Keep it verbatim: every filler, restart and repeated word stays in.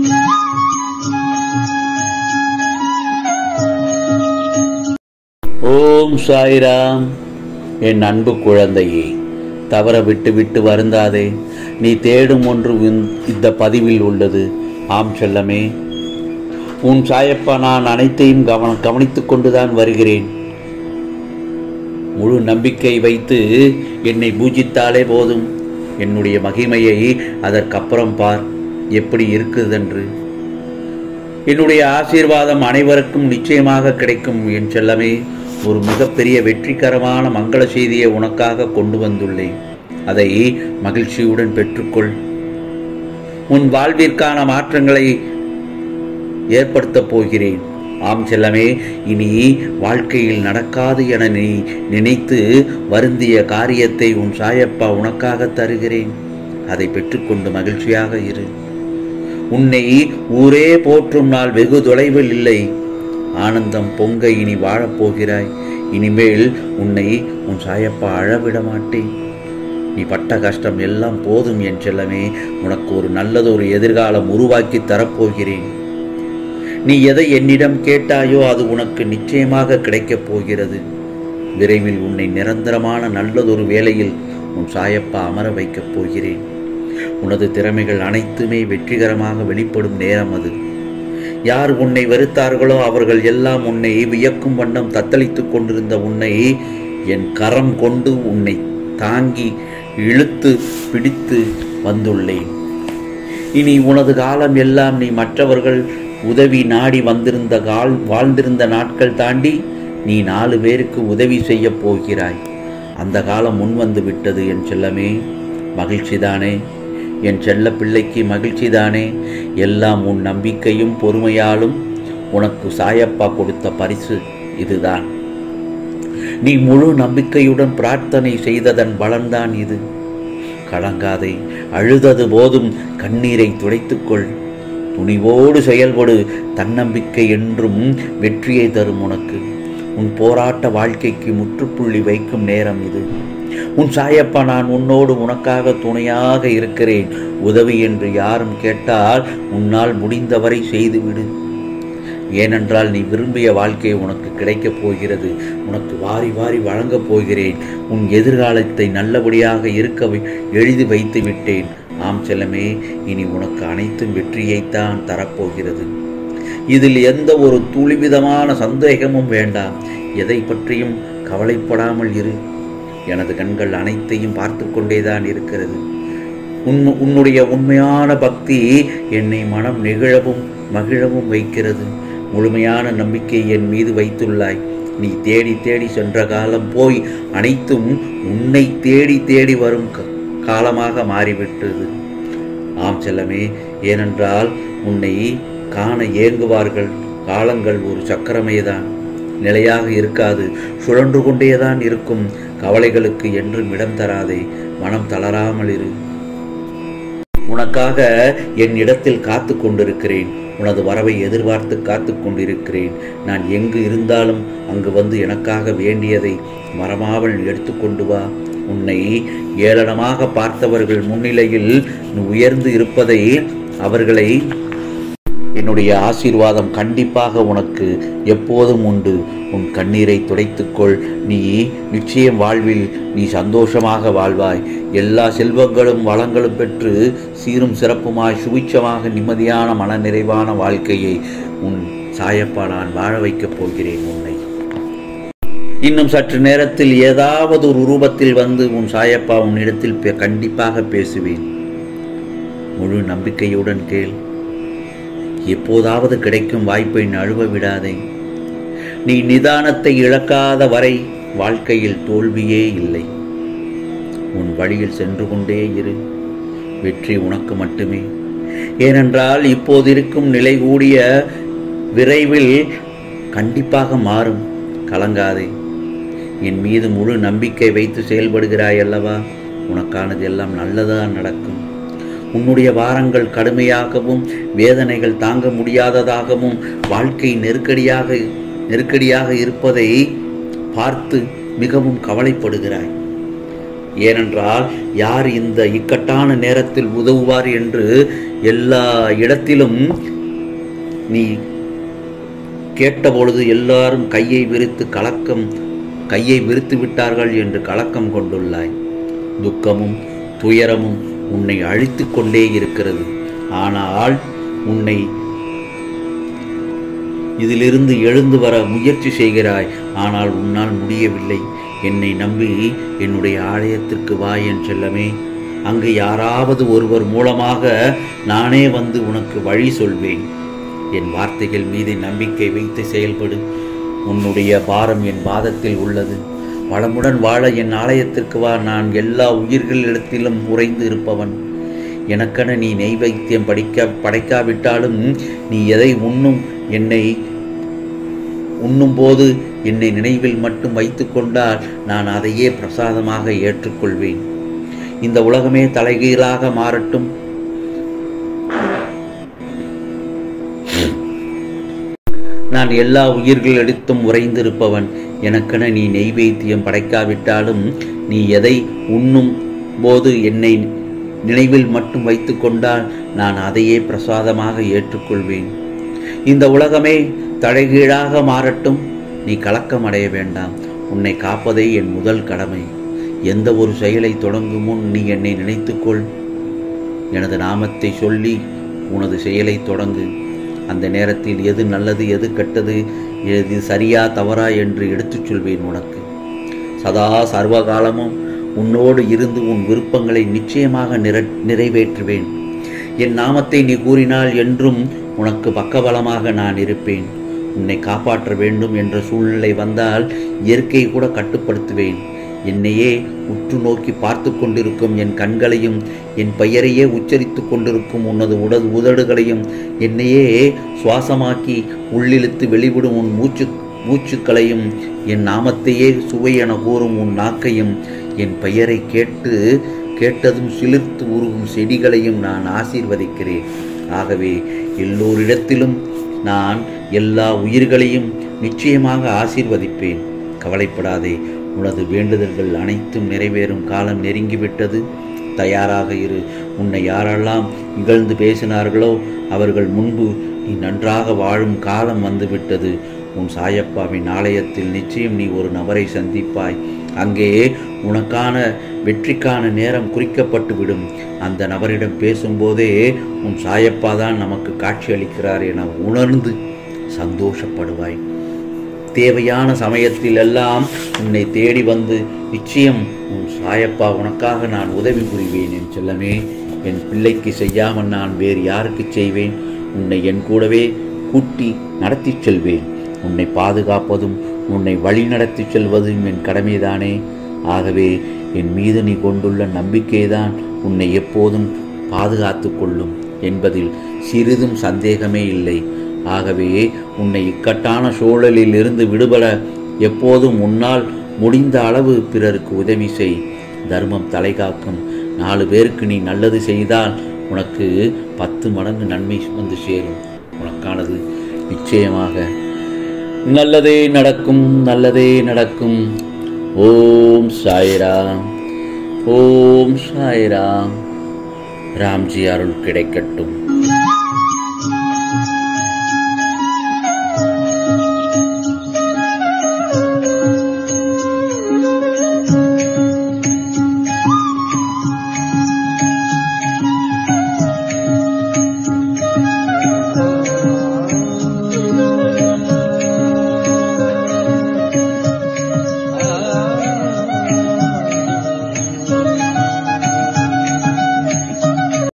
ஓம் சாய்ராம். என் அன்பு குழந்தையே, தவற விட்டு விட்டு வருந்தாதே. நீ தேடும் ஒன்று இந்த பதிவில் உள்ளது. ஆம் செல்லமே, உன் சாயப்பா நான் அனைத்தையும் கவன கவனித்துக் கொண்டுதான் வருகிறேன். முழு நம்பிக்கை வைத்து என்னை பூஜித்தாலே போதும். என்னுடைய மகிமையை அதற்கப்புறம் பார் எப்படி இருக்குதென்று. என்னுடைய ஆசீர்வாதம் அனைவருக்கும் நிச்சயமாக கிடைக்கும். என் செல்லமே, ஒரு மிகப்பெரிய வெற்றிகரமான மங்கள செய்தியை உனக்காக கொண்டு வந்துள்ளேன். அதை மகிழ்ச்சியுடன் பெற்றுக்கொள். உன் வாழ்விற்கான மாற்றங்களை ஏற்படுத்தப் போகிறேன். ஆம் செல்லமே, இனி வாழ்க்கையில் நடக்காது என நீ நினைத்து வருந்திய காரியத்தை உன் சாயப்பா உனக்காக தருகிறேன். அதை பெற்றுக்கொண்டு மகிழ்ச்சியாக இரு. உன்னை ஊரே போற்றும் நாள் வெகு தொலைவில் இல்லை. ஆனந்தம் பொங்க இனி வாழப்போகிறாய். இனிமேல் உன்னை உன் சாயப்பா அழவிட மாட்டேன். நீ பட்ட கஷ்டம் எல்லாம் போதும் என் செல்லமே. உனக்கு ஒரு நல்லதொரு எதிர்காலம் உருவாக்கி தரப்போகிறேன். நீ எதை என்னிடம் கேட்டாயோ அது உனக்கு நிச்சயமாக கிடைக்கப் போகிறது. விரைவில் உன்னை நிரந்தரமான நல்லதொரு வேலையில் உன் சாயப்பா அமர வைக்கப் போகிறேன். உனது திறமைகள் அனைத்துமே வெற்றிகரமாக வெளிப்படும் நேரம் அது. யார் உன்னை வெறுத்தார்களோ அவர்கள் எல்லாம் உன்னை வியக்கும் வண்ணம் தத்தளித்துக் கொண்டிருந்த உன்னை என் கரம் கொண்டு உன்னை தாங்கி இழுத்து பிடித்து வந்துள்ளேன். இனி உனது காலம் எல்லாம் நீ மற்றவர்கள் உதவி நாடி வந்திருந்த கால் வாழ்ந்திருந்த நாட்கள் தாண்டி நீ நாலு பேருக்கு உதவி செய்ய போகிறாய். அந்த காலம் முன் வந்து விட்டது என் செல்லமே. மகிழ்ச்சிதானே? என் செல்ல பிள்ளைக்கு மகிழ்ச்சிதானே? எல்லாம் உன் நம்பிக்கையும் பொறுமையாலும் உனக்கு சாயப்பா கொடுத்த பரிசு இதுதான். நீ முழு நம்பிக்கையுடன் பிரார்த்தனை செய்ததன் பலன்தான் இது. கலங்காதே, அழுதது போதும், கண்ணீரை துடைத்துக்கொள். துணிவோடு செயல்படு. தன்னம்பிக்கை என்றும் வெற்றியை தரும் உனக்கு. உன் போராட்ட வாழ்க்கைக்கு முற்றுப்புள்ளி வைக்கும் நேரம் இது. உன் சாயப்பா நான் உன்னோடு உனக்காக துணையாக இருக்கிறேன். உதவி என்று யாரும் கேட்டால் உன்னால் முடிந்தவரை செய்துவிடு. ஏனென்றால் நீ விரும்பிய வாழ்க்கை உனக்கு கிடைக்கப் போகிறது. உனக்கு வாரி வாரி வழங்கப் போகிறேன். உன் எதிர்காலத்தை நல்லபடியாக இருக்க எழுதி வைத்து விட்டேன். ஆம் செல்லமே, இனி உனக்கு அனைத்தும் வெற்றியைத்தான் தரப்போகிறது. இதில் எந்த ஒரு துளிவிதமான சந்தேகமும் வேண்டாம். எதை பற்றியும் கவலைப்படாமல் இரு. எனது கண்கள் அனைத்தையும் பார்த்து கொண்டேதான் இருக்கிறது. உன் உன்னுடைய உண்மையான பக்தி என்னை மனம் நெகிழவும் மகிழவும் வைக்கிறது. முழுமையான நம்பிக்கை என் மீது வைத்துள்ளாய். நீ தேடி தேடி சென்ற காலம் போய் அனைத்தும் உன்னை தேடி தேடி வரும் காலமாக மாறிவிட்டது. ஆம் செல்லமே, ஏனென்றால் உன்னை காண ஏங்குவார்கள். காலங்கள் ஒரு சக்கரமேதான், நிலையாக இருக்காது, சுழன்று கொண்டேதான் இருக்கும். கவலைகளுக்கு என்றும் இடம் தராதே. மனம் தளராமல் இரு. உனக்காக என் இடத்தில் காத்து கொண்டிருக்கிறேன். உனது வரவை எதிர்பார்த்து காத்து கொண்டிருக்கிறேன். நான் எங்கு இருந்தாலும் அங்கு வந்து எனக்காக வேண்டியதை மறமாமல் எடுத்துக்கொண்டு வா. உன்னை ஏளனமாக பார்த்தவர்கள் முன்னிலையில் நீ உயர்ந்து இருப்பதை அவர்களை என்னுடைய ஆசீர்வாதம் கண்டிப்பாக உனக்கு எப்போதும் உண்டு. உன் கண்ணீரை துடைத்துக்கொள். நீ நிச்சயம் வாழ்வில் நீ சந்தோஷமாக வாழ்வாய். எல்லா செல்வங்களும் வளங்களும் பெற்று சீரும் சிறப்புமாய் சுபிட்சமாக நிம்மதியான மன நிறைவான வாழ்க்கையை உன் சாயப்பா நான் வாழ வைக்கப் போகிறேன். உன்னை இன்னும் சற்று நேரத்தில் ஏதாவது ஒரு ரூபத்தில் வந்து உன் சாயப்பா உன்னிடத்தில் கண்டிப்பாக பேசுவேன். முழு நம்பிக்கையுடன் கேள். எப்போதாவது கிடைக்கும் வாய்ப்பை நழுவ விடாதே. நீ நிதானத்தை இழக்காத வரை வாழ்க்கையில் தோல்வியே இல்லை. உன் வழியில் சென்று கொண்டே இரு. வெற்றி உனக்கு மட்டுமே. ஏனென்றால் இப்போதிருக்கும் நிலை கூடிய விரைவில் கண்டிப்பாக மாறும். கலங்காதே. என் மீது முழு நம்பிக்கை வைத்து செயல்படுகிறாய் அல்லவா? உனக்கானது எல்லாம் நல்லதாக நடக்கும். உன்னுடைய வாரங்கள் கடுமையாகவும் வேதனைகள் தாங்க முடியாததாகவும் வாழ்க்கை நெருக்கடியாக நெருக்கடியாக இருப்பதை பார்த்து மிகவும் கவலைப்படுகிறாய். ஏனென்றால் யார் இந்த இக்கட்டான நேரத்தில் உதவுவார் என்று எல்லா இடத்திலும் நீ கேட்டபொழுது எல்லாரும் கையை விரித்து கலக்கம் கையை விரித்து விட்டார்கள் என்று கலக்கம் கொண்டுள்ளாய். துக்கமும் துயரமும் உன்னை அழித்து கொண்டே இருக்கிறது. ஆனால் உன்னை இதிலிருந்து எழுந்து வர முயற்சி செய்கிறாய். ஆனால் உன்னால் முடியவில்லை. என்னை நம்பி என்னுடைய ஆலயத்திற்கு வா என் செல்லமே. அங்கு யாராவது ஒருவர் மூலமாக நானே வந்து உனக்கு வழி சொல்வேன். என் வார்த்தைகள் மீது நம்பிக்கை வைத்து செயல்படு. உன்னுடைய பாரம் என் பாதத்தில் உள்ளது. வளமுடன் வாழ என் ஆலயத்திற்கு வா. நான் எல்லா உயிர்களிடத்திலும் உறைந்து இருப்பவன். எனக்கென நீ நெய்வேத்தியம் படிக்க படைக்காவிட்டாலும் நீ எதை உண்ணும் என்னை உண்ணும் போது என்னை நினைவில் மட்டும் வைத்து கொண்டால் நான் அதையே பிரசாதமாக ஏற்றுக்கொள்வேன். இந்த உலகமே தலைகீழாக மாறட்டும். நான் எல்லா உயிர்களிடத்தும் உறைந்திருப்பவன். எனக்கென நீ நெய்வேத்தியம் படைக்காவிட்டாலும் நீ எதை உண்ணும் போது என்னை நினைவில் மட்டும் வைத்து கொண்டால் நான் அதையே பிரசாதமாக ஏற்றுக்கொள்வேன். இந்த உலகமே தலைகீழாக மாறட்டும். நீ கலக்கம் அடைய வேண்டாம். உன்னை காப்பதே என் முதல் கடமை. எந்த ஒரு செயலை தொடங்கும் முன் நீ என்னை நினைத்துக்கொள். எனது நாமத்தை சொல்லி உனது செயலை தொடங்கு. அந்த நேரத்தில் எது நல்லது எது கெட்டது எது சரியா தவறா என்று எடுத்துச் சொல்வேன் உனக்கு. சதா சர்வகாலமும் உன்னோடு இருந்து உன் விருப்பங்களை நிச்சயமாக நிற நிறைவேற்றுவேன். என் நாமத்தை நீ கூறினால் என்றும் உனக்கு பக்கபலமாக நான் இருப்பேன். உன்னை காப்பாற்ற வேண்டும் என்ற சூழ்நிலை வந்தால் இயற்கையை கூட கட்டுப்படுத்துவேன். என்னையே உற்று நோக்கி பார்த்து கொண்டிருக்கும் என் கண்களையும் என் பெயரையே உச்சரித்து கொண்டிருக்கும் உனது உடல் உதடுகளையும் என்னையே சுவாசமாக்கி உள்ளிழுத்து வெளிவிடும் உன் மூச்சு மூச்சுக்களையும் என் நாமத்தையே சுவை என கூறும் உன் நாக்கையும் என் பெயரை கேட்டு கேட்டதும் சிலிர்த்து உருகும் செடிகளையும் நான் ஆசீர்வதிக்கிறேன். ஆகவே எல்லோரிடத்திலும் நான் எல்லா உயிர்களையும் நிச்சயமாக ஆசீர்வதிப்பேன். கவலைப்படாதே. உனது வேண்டுதல்கள் அனைத்தும் நிறைவேறும் காலம் நெருங்கிவிட்டது. தயாராக இரு. உன்னை யாரெல்லாம் இகழ்ந்து பேசினார்களோ அவர்கள் முன்பு நீ நன்றாக வாழும் காலம் வந்துவிட்டது. உன் சாயப்பாவின் ஆலயத்தில் நிச்சயம் நீ ஒரு நபரை சந்திப்பாய். அங்கே உனக்கான வெற்றிக்கான நேரம் குறிக்கப்பட்டுவிடும். அந்த நபரிடம் பேசும்போதே உன் சாயப்பா தான் நமக்கு காட்சி அளிக்கிறார் என உணர்ந்து சந்தோஷப்படுவாய். தேவையான சமயத்தில் எல்லாம் உன்னை தேடி வந்து நிச்சயம் உன் சாயப்பா உனக்காக நான் உதவி புரிவேன். என் செல்லமே, என் பிள்ளைக்கு செய்யாமல் நான் வேறு யாருக்கு செய்வேன்? உன்னை என் கூடவே கூட்டி நடத்தி செல்வேன். உன்னை பாதுகாப்பதும் உன்னை வழி நடத்தி செல்வதும் என் கடமைதானே. ஆகவே என் மீது நீ கொண்டுள்ள நம்பிக்கைதான் உன்னை எப்போதும் பாதுகாத்து கொள்ளும் என்பதில் சிறிதும் சந்தேகமே இல்லை. ஆகவே உன்னை இக்கட்டான சூழலில் இருந்து விடுபட எப்போதும் உன்னால் முடிந்த அளவு பிறருக்கு உதவி செய். தர்மம் தலைகாக்கும். நாலு பேருக்கு நீ நல்லது செய்தால் உனக்கு பத்து மடங்கு நன்மை வந்து சேரும். உனக்கானது நிச்சயமாக நல்லதே நடக்கும். நல்லதே நடக்கும். ஓம் சாய்ராம். ஓம் சாய்ராம். ராம்ஜி அருள் கிடைக்கட்டும்.